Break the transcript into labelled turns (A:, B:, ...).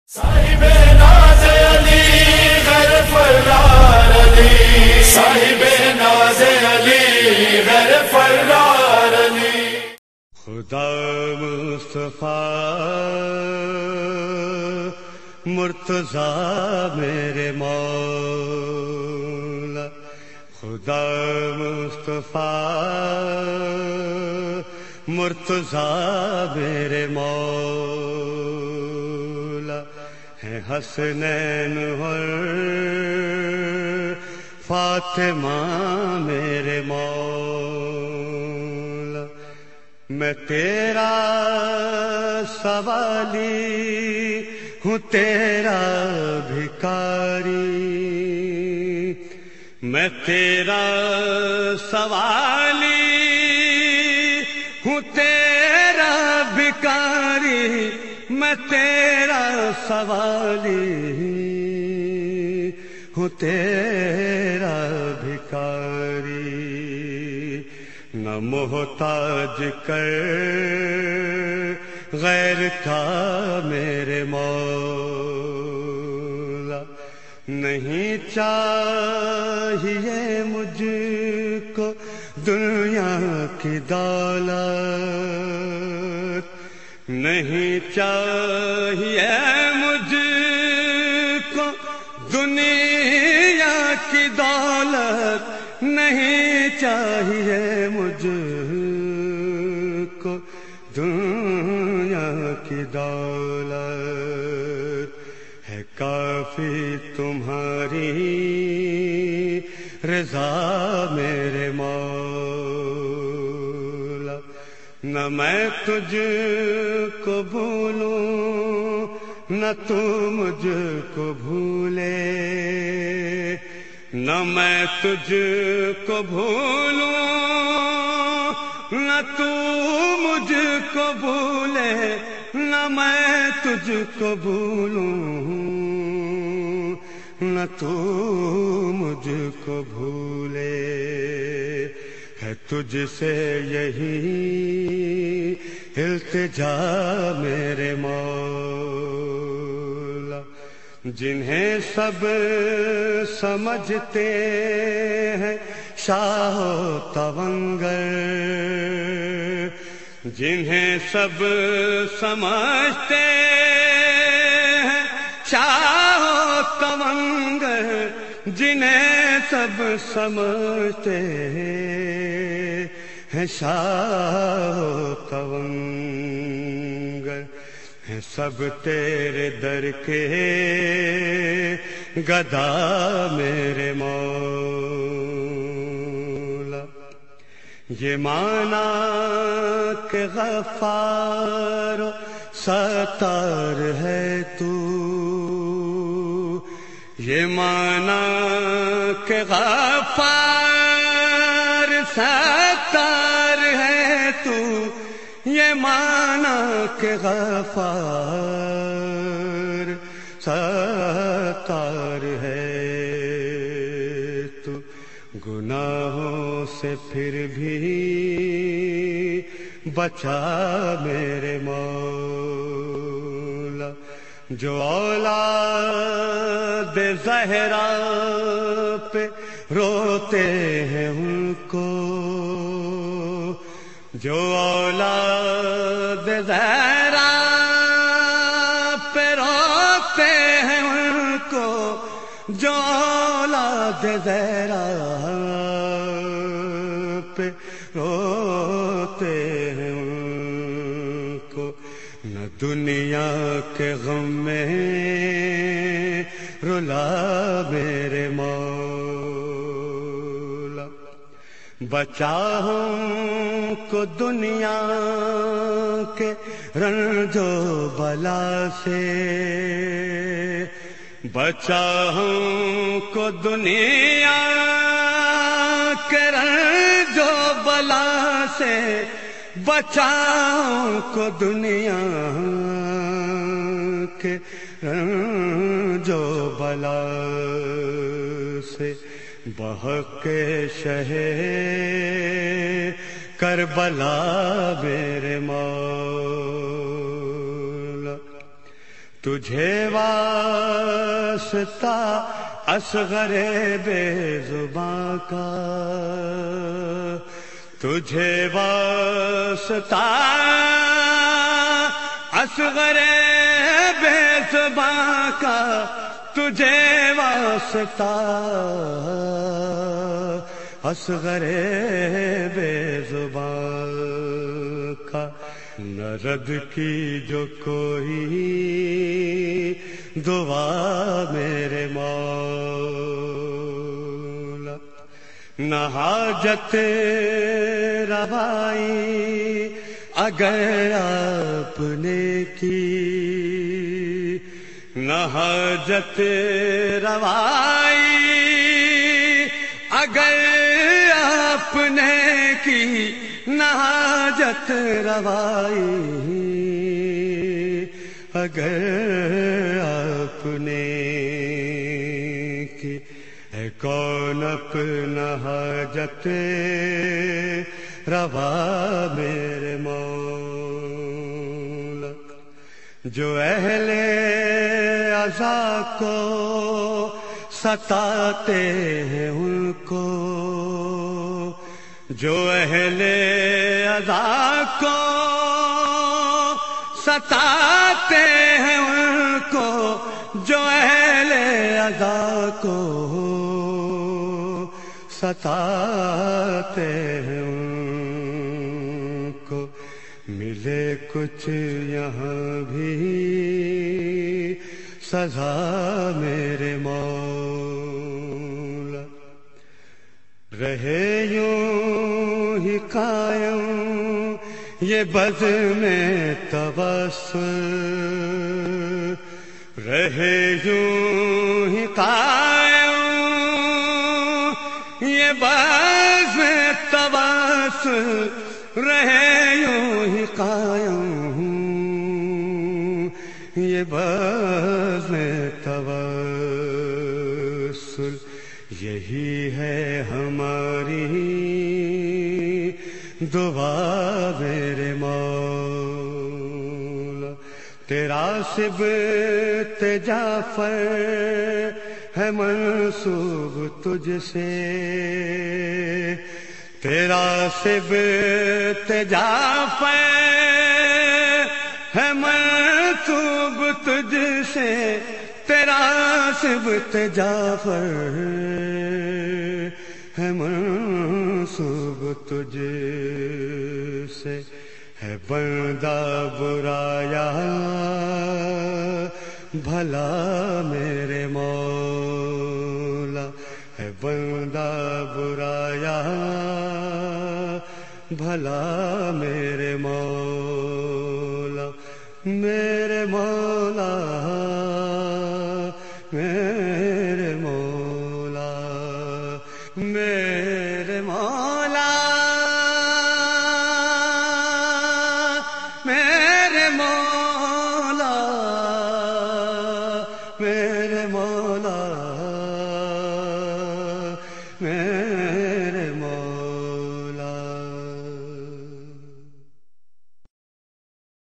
A: صاحب ناز علی غیر فرار علی، صاحب ناز علی غیر فرار علی۔
B: خدا مصطفیٰ مرتضیٰ میرے مولا، خدا مصطفیٰ مرتضیٰ میرے مولا، ہیں حسنین اور فاطمہ میرے مولا، میں تیرا سوالی ہوں تیرا بھکاری، میں تیرا سوالی ہوں تیرا بھکاری، میں تیرا سوالی ہوں تیرا بھکاری، نہ محتاج کر غیر کا میرے مولا، نہیں چاہیے مجھ کو دنیا کی دولت، نہیں چاہیے مجھ کو دنیا کی دولت، نہیں چاہیے مجھ کو دنیا کی دولت، ہے کافی تمہاری رضا میرے مولا، نہ میں تجھ کو بھولوں نہ تو مجھ کو بھولے، نہ میں تجھ کو بھولوں نہ تو مجھ کو بھولے، نہ میں تجھ کو بھولوں نہ تو مجھ کو بھولے، ہے تجھ سے یہی التجا میرے مولا، جنہیں سب سمجھتے ہیں شاہ و تونگر، جنہیں سب سمجھتے ہیں شاہ و تونگر، جنہیں سب سمجھتے ہیں شاہ و تونگر، ہیں سب تیرے در کے گدا میرے مولا، یہ مانا کہ غفار و ستار ہے تو، یہ مانا کہ غفار ستار ہے تو، یہ مانا کہ غفار ستار ہے تو، گناہوں سے پھر بھی بچا میرے مولا، جو اولاد زہرا پہ روتے ہیں ان کو، جو اولاد زہرا پہ روتے ہیں ان کو، جو اولاد زہرا پہ روتے ہیں ان کو، نہ دنیا کے غم میں رلا میرے مولا، بچا ہوں کو دنیا کے رنج و بلا سے، بچا ہوں کو دنیا کے رنج و بلا سے، بچاؤں کو دنیا کے رنج و بلا سے، بحق کے شہ کربلا میرے مولا، تجھے واسطہ اصغر بے زباں کا، تجھے واسطہ اصغر بے زباں کا، تجھے واسطہ اصغر بے زباں کا، نہ رد کی جو کوئی دعا میرے مولا، نہ حاجت روائی اگر آپ نے کی، نہ حاجت روائی اگر آپ نے کی، نہ حاجت روائی اگر آپ نے کی، ہے کون اپنا حاجت روا میرے مولا، جو اہل عزا کو ستاتے ہیں ان کو، جو اہل عزا کو ستاتے ہیں ان کو، جو اہل عزا کو ستاتے ہیں ان کو، ملے کچھ یہاں بھی سزا میرے مولا، رہے یوں ہی قائم یہ بزم توسل، رہے یوں ہی قائم یہ بزم توسل، رہے یوں ہی قائم یہ بزم توسل، یہی ہے ہماری دعا میرے مولا، تیرا سبت جعفر ہے منسوب تجھ سے، تیرا سبت جعفر ہے منسوب تجھ سے، تیرا سبت جعفر ہے منسوب تجھ سے، ہے بندہ برا یا بھلا میرے مولا، ہے بندہ برا یا بھلا میرے مولا، میرے مولا، میرے مولا، میرے مولا، میرے مولا، میرے مولا۔